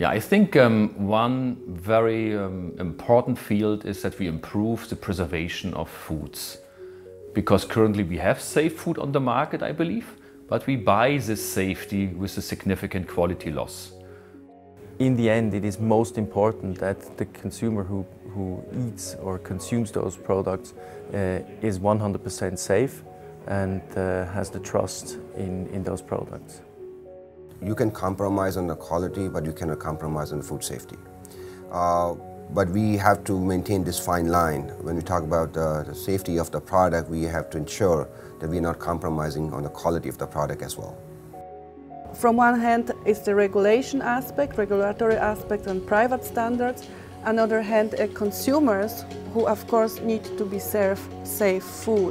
Yeah, I think one very important field is that we improve the preservation of foods. Because currently we have safe food on the market, I believe, but we buy this safety with a significant quality loss. In the end, it is most important that the consumer who eats or consumes those products is 100% safe and has the trust in those products. You can compromise on the quality, but you cannot compromise on food safety. But we have to maintain this fine line. When we talk about the safety of the product, we have to ensure that we are not compromising on the quality of the product as well. From one hand is the regulation aspect, regulatory aspect and private standards. On the other hand, consumers who of course need to be served safe food.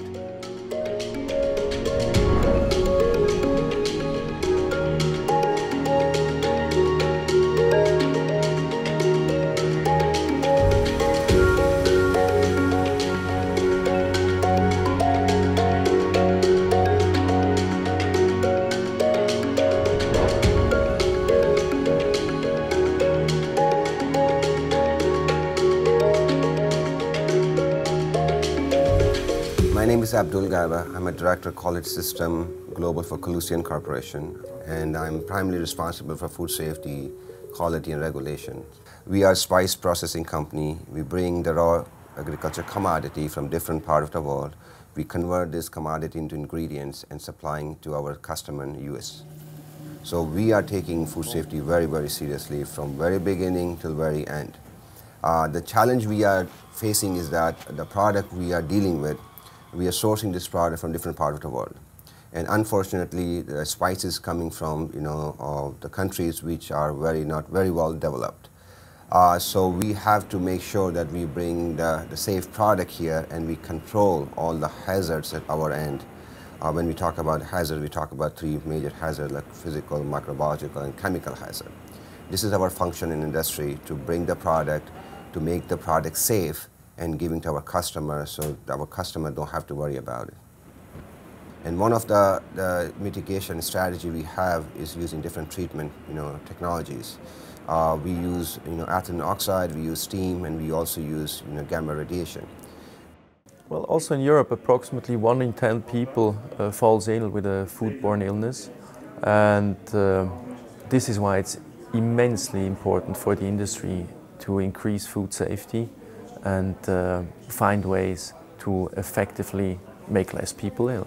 My name is Bühler. I'm a Director of Quality System Global for Colusian Corporation, and I'm primarily responsible for food safety, quality and regulation. We are a spice processing company. We bring the raw agriculture commodity from different parts of the world. We convert this commodity into ingredients and supplying to our customer in the US. So we are taking food safety very, very seriously from very beginning till very end. The challenge we are facing is that the product we are dealing with, we are sourcing this product from different parts of the world. And unfortunately, the spices coming from the countries which are not very well developed. So we have to make sure that we bring the safe product here and we control all the hazards at our end. When we talk about hazard, we talk about three major hazards like physical, microbiological and chemical hazard. This is our function in industry, to bring the product, to make the product safe and giving to our customers so our customer don't have to worry about it. And one of the mitigation strategy we have is using different treatment technologies. We use ethylene oxide, we use steam, and we also use gamma radiation. Well, also in Europe, approximately 1 in 10 people falls ill with a foodborne illness, and this is why it's immensely important for the industry to increase food safety and find ways to effectively make less people ill.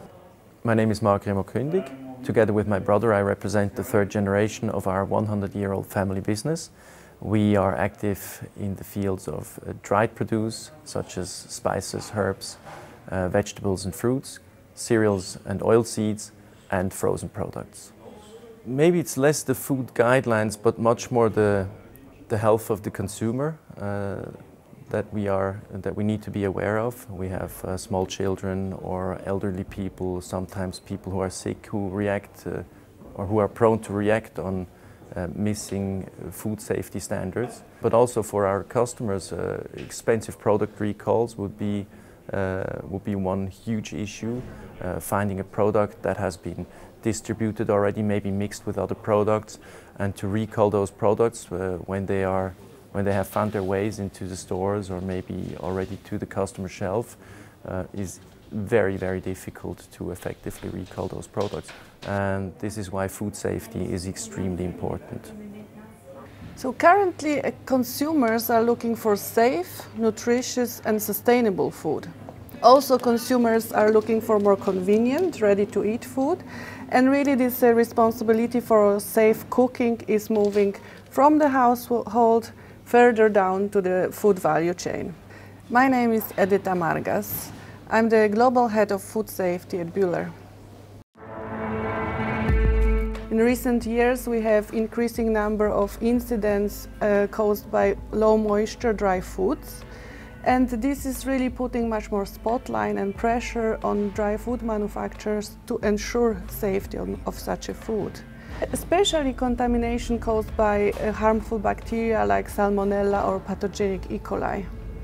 My name is Mark König. Together with my brother, I represent the third generation of our 100-year-old family business. We are active in the fields of dried produce, such as spices, herbs, vegetables and fruits, cereals and oilseeds, and frozen products. Maybe it's less the food guidelines, but much more the health of the consumer that we need to be aware of. We have small children or elderly people, sometimes people who are sick who react or who are prone to react on missing food safety standards. But also for our customers, expensive product recalls would be one huge issue. Finding a product that has been distributed already, maybe mixed with other products, and to recall those products when they have found their ways into the stores or maybe already to the customer shelf is very, very difficult to effectively recall those products. And this is why food safety is extremely important. So currently consumers are looking for safe, nutritious and sustainable food. Also consumers are looking for more convenient, ready-to-eat food, and really this responsibility for safe cooking is moving from the household further down to the food value chain. My name is Edita Margas. I'm the Global Head of Food Safety at Bühler. In recent years we have increasing number of incidents caused by low moisture dry foods, and this is really putting much more spotlight and pressure on dry food manufacturers to ensure safety of such a food. Especially contamination caused by harmful bacteria like Salmonella or pathogenic E. coli.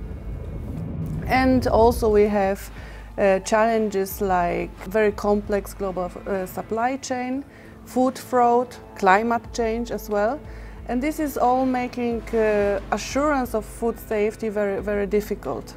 And also we have challenges like very complex global supply chain, food fraud, climate change as well. And this is all making assurance of food safety very, very difficult.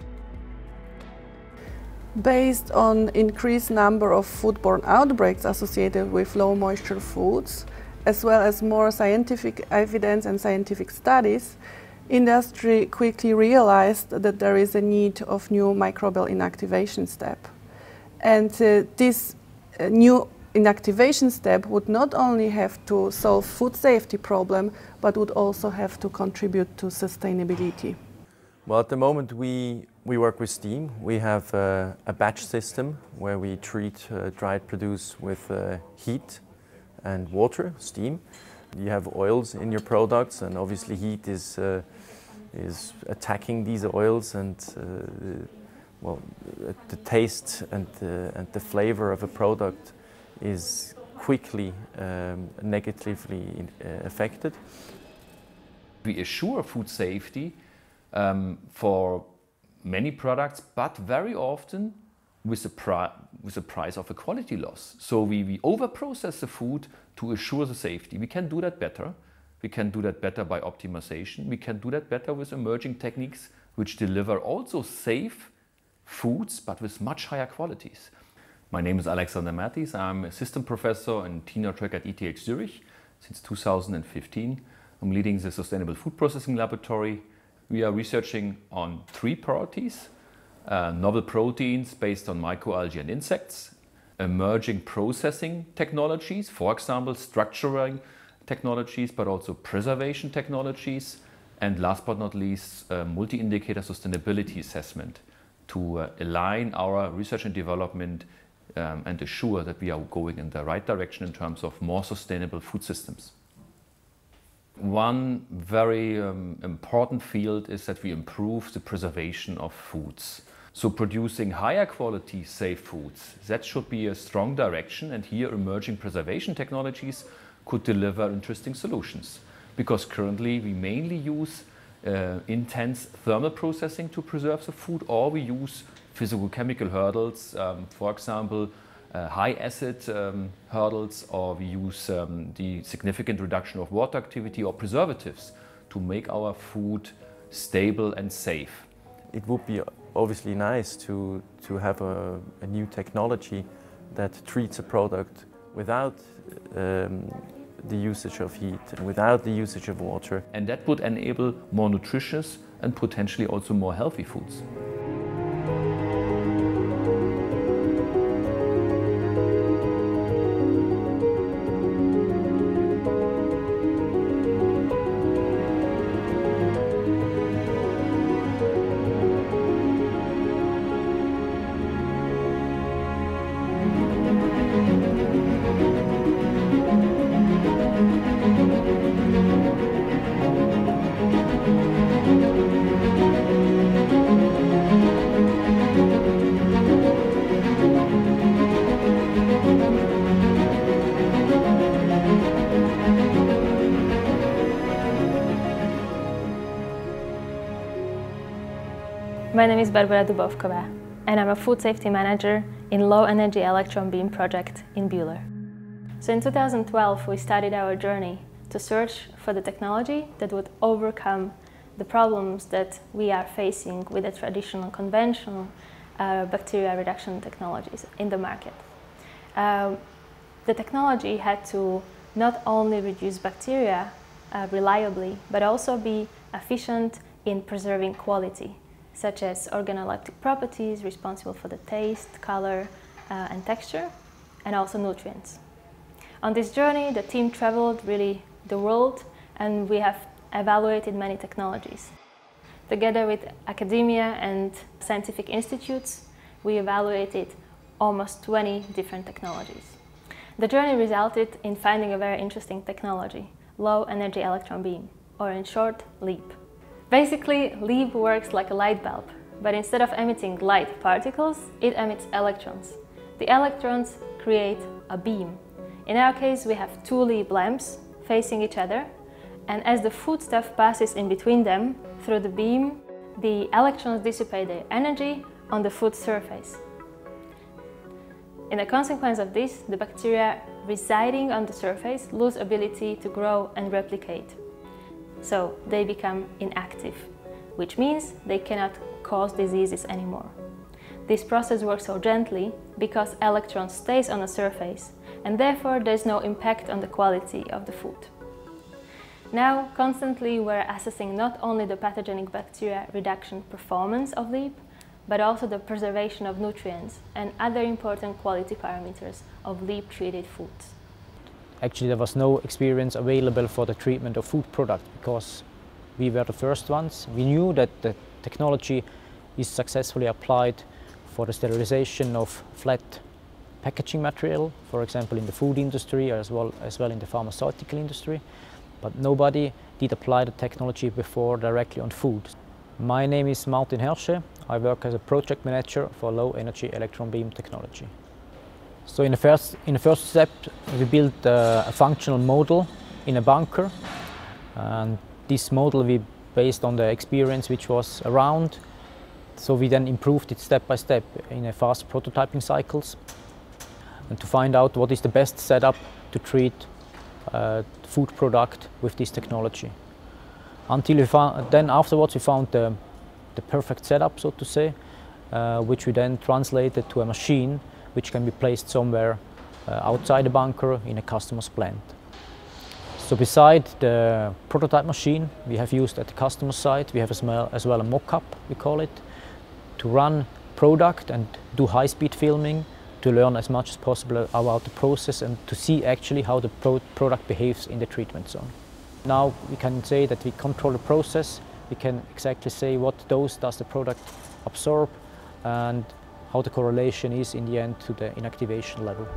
Based on increased number of foodborne outbreaks associated with low moisture foods, as well as more scientific evidence and scientific studies, industry quickly realized that there is a need of new microbial inactivation step. And this new inactivation step would not only have to solve food safety problem, but would also have to contribute to sustainability. Well, at the moment we work with steam. We have a batch system where we treat dried produce with heat and water, steam. You have oils in your products, and obviously heat is attacking these oils, and well, the taste and the flavor of a product is quickly negatively affected. We assure food safety for many products, but very often with the price of a quality loss. So we over-process the food to assure the safety. We can do that better. We can do that better by optimization. We can do that better with emerging techniques which deliver also safe foods, but with much higher qualities. My name is Alexander Mertis. I'm assistant professor and tenure track at ETH Zurich since 2015. I'm leading the Sustainable Food Processing Laboratory. We are researching on three priorities: novel proteins based on microalgae and insects, emerging processing technologies, for example, structuring technologies, but also preservation technologies, and last but not least, multi-indicator sustainability assessment to align our research and development and assure that we are going in the right direction in terms of more sustainable food systems. One very important field is that we improve the preservation of foods. So producing higher quality safe foods, that should be a strong direction, and here emerging preservation technologies could deliver interesting solutions. Because currently we mainly use intense thermal processing to preserve the food, or we use physicochemical hurdles, for example, high acid hurdles, or we use the significant reduction of water activity or preservatives to make our food stable and safe. It would be obviously nice to have a new technology that treats a product without the usage of heat and without the usage of water. And that would enable more nutritious and potentially also more healthy foods. My name is Barbara Dubovková, and I'm a food safety manager in low energy electron beam project in Bühler. So in 2012 we started our journey to search for the technology that would overcome the problems that we are facing with the traditional conventional bacteria reduction technologies in the market. The technology had to not only reduce bacteria reliably, but also be efficient in preserving quality, such as organoleptic properties responsible for the taste, color, and texture, and also nutrients. On this journey, the team traveled really the world, and we have evaluated many technologies. Together with academia and scientific institutes, we evaluated almost 20 different technologies. The journey resulted in finding a very interesting technology, low energy electron beam, or in short, LEEB. Basically, LEEB works like a light bulb, but instead of emitting light particles, it emits electrons. The electrons create a beam. In our case, we have two LEEB lamps facing each other, and as the foodstuff passes in between them through the beam, the electrons dissipate their energy on the food surface. In the consequence of this, the bacteria residing on the surface lose ability to grow and replicate. so they become inactive, which means they cannot cause diseases anymore. This process works so gently because electron stays on the surface, and therefore there's no impact on the quality of the food. Now, constantly we're assessing not only the pathogenic bacteria reduction performance of LEEB, but also the preservation of nutrients and other important quality parameters of LEEB-treated foods. Actually, there was no experience available for the treatment of food products because we were the first ones. We knew that the technology is successfully applied for the sterilization of flat packaging material, for example in the food industry as well in the pharmaceutical industry, but nobody did apply the technology before directly on food. My name is Martin Herrsche. I work as a project manager for low energy electron beam technology. So in the first step, we built a functional model in a bunker, and this model we based on the experience which was around. So we then improved it step by step in a fast prototyping cycles, and to find out what is the best setup to treat food product with this technology. Then afterwards we found the perfect setup, so to say, which we then translated to a machine which can be placed somewhere outside the bunker in a customer's plant. So beside the prototype machine we have used at the customer site, we have as well a mock-up, we call it, to run product and do high-speed filming to learn as much as possible about the process and to see actually how the product behaves in the treatment zone. Now we can say that we control the process, we can exactly say what dose does the product absorb and how the correlation is in the end to the inactivation level.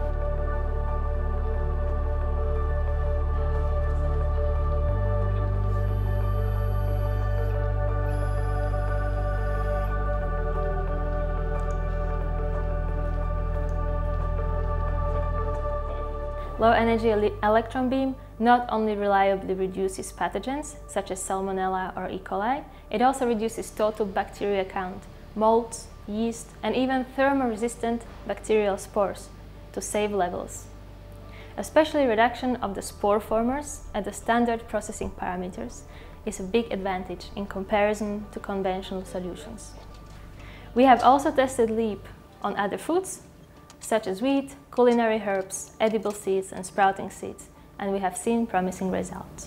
Low-energy electron beam not only reliably reduces pathogens, such as Salmonella or E. coli, it also reduces total bacteria count, molds, yeast, and even thermoresistant bacterial spores to save levels. Especially reduction of the spore formers at the standard processing parameters is a big advantage in comparison to conventional solutions. We have also tested LEEB on other foods, such as wheat, culinary herbs, edible seeds and sprouting seeds, and we have seen promising results.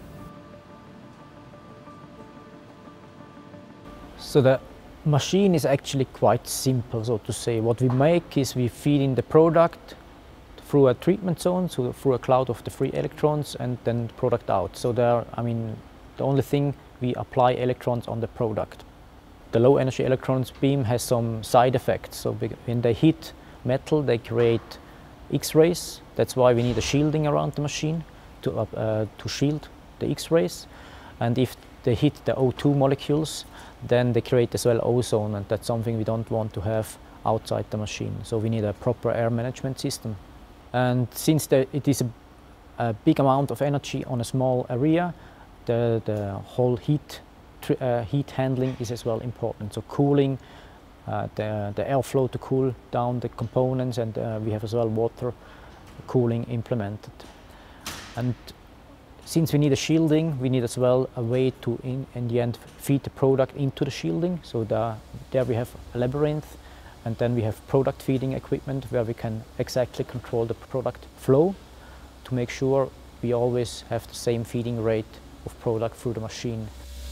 So the machine is actually quite simple, so to say. What we make is we feed in the product through a treatment zone, so through a cloud of the free electrons, and then the product out. So the only thing, we apply electrons on the product. The low energy electrons beam has some side effects. So when they hit metal, they create X-rays. That's why we need a shielding around the machine to shield the X-rays. And if they hit the O2 molecules, then they create as well ozone, and that's something we don't want to have outside the machine. So we need a proper air management system. And since it is a big amount of energy on a small area, the whole heat handling is as well important. So cooling, the airflow to cool down the components, and we have as well water cooling implemented. And since we need a shielding, we need as well a way to, in the end, feed the product into the shielding. So there we have a labyrinth, and then we have product feeding equipment where we can exactly control the product flow to make sure we always have the same feeding rate of product through the machine.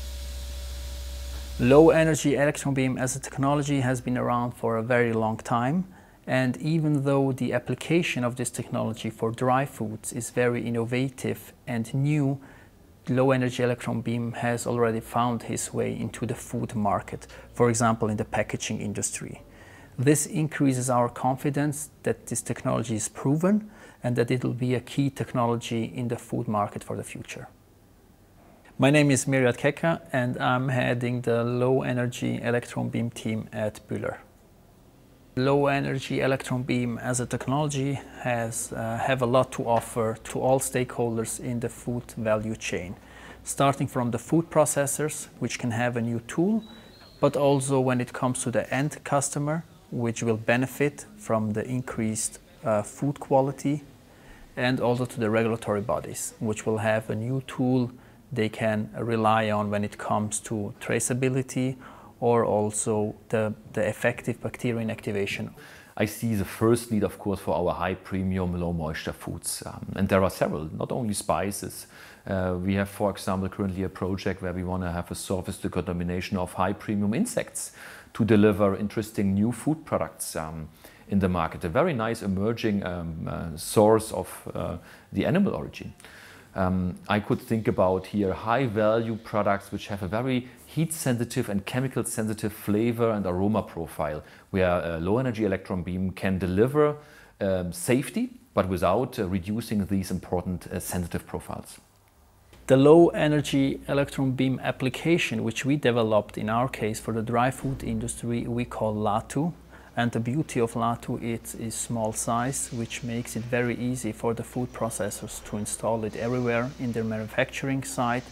Low energy electron beam as a technology has been around for a very long time, and even though the application of this technology for dry foods is very innovative and new, low energy electron beam has already found its way into the food market, for example in the packaging industry. This increases our confidence that this technology is proven and that it will be a key technology in the food market for the future. My name is Miryat Keka and I'm heading the low energy electron beam team at Bühler. Low energy electron beam as a technology have a lot to offer to all stakeholders in the food value chain, starting from the food processors, which can have a new tool, but also when it comes to the end customer, which will benefit from the increased food quality, and also to the regulatory bodies, which will have a new tool they can rely on when it comes to traceability or also the effective bacteria inactivation. I see the first need, of course, for our high premium, low moisture foods. And there are several, not only spices. We have, for example, currently a project where we want to have a surface decontamination of high premium insects to deliver interesting new food products in the market. A very nice emerging source of the animal origin. I could think about here high value products which have a very heat sensitive and chemical sensitive flavor and aroma profile, where a low energy electron beam can deliver safety but without reducing these important sensitive profiles. The low energy electron beam application which we developed in our case for the dry food industry we call LATU. And the beauty of LATU is small size, which makes it very easy for the food processors to install it everywhere in their manufacturing site.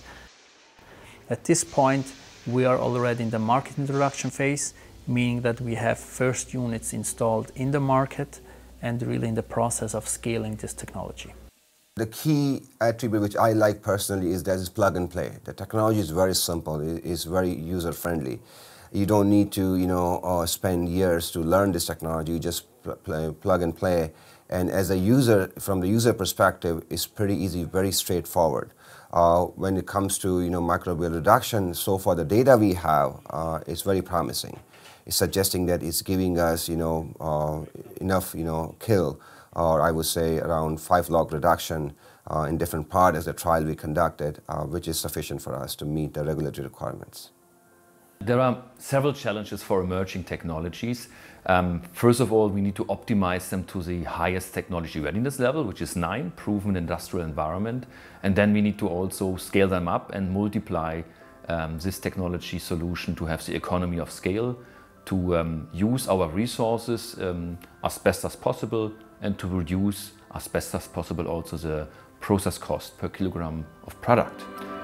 At this point, we are already in the market introduction phase, meaning that we have first units installed in the market and really in the process of scaling this technology. The key attribute which I like personally is that it's plug and play. The technology is very simple, it's very user friendly. You don't need to, spend years to learn this technology. You just plug and play. And as a user, from the user perspective, it's pretty easy, very straightforward. When it comes to microbial reduction, so far the data we have is very promising. It's suggesting that it's giving us enough kill, or I would say around 5 log reduction in different parts as the trial we conducted, which is sufficient for us to meet the regulatory requirements. There are several challenges for emerging technologies. First of all, we need to optimize them to the highest technology readiness level, which is 9, proven industrial environment. And then we need to also scale them up and multiply this technology solution to have the economy of scale, to use our resources as best as possible, and to reduce as best as possible also the process cost per kilogram of product.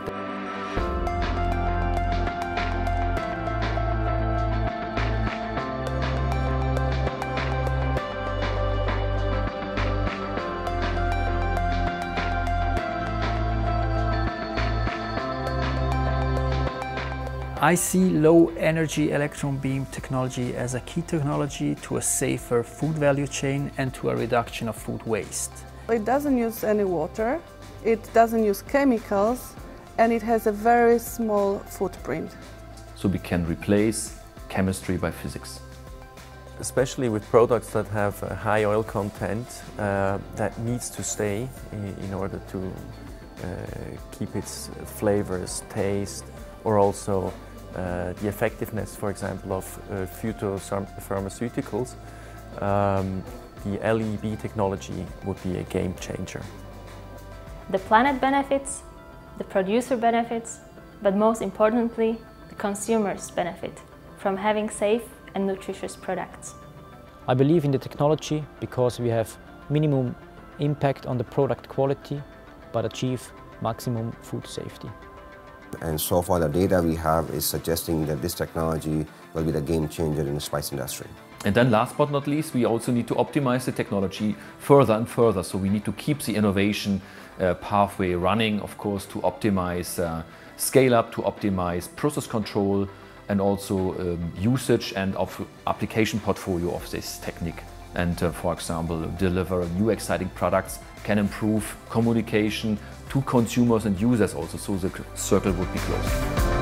I see low energy electron beam technology as a key technology to a safer food value chain and to a reduction of food waste. It doesn't use any water, it doesn't use chemicals, and it has a very small footprint. So we can replace chemistry by physics. Especially with products that have a high oil content that needs to stay in order to keep its flavors, taste, or also the effectiveness, for example, of phytopharmaceuticals, the LEEB technology would be a game changer. The planet benefits, the producer benefits, but most importantly, the consumers benefit from having safe and nutritious products. I believe in the technology because we have minimum impact on the product quality, but achieve maximum food safety. And so far the data we have is suggesting that this technology will be the game changer in the spice industry. And then last but not least, we also need to optimize the technology further and further. So we need to keep the innovation pathway running, of course, to optimize scale up, to optimize process control, and also usage and of application portfolio of this technique. And for example, deliver new exciting products, can improve communication to consumers and users also, so the circle would be closed.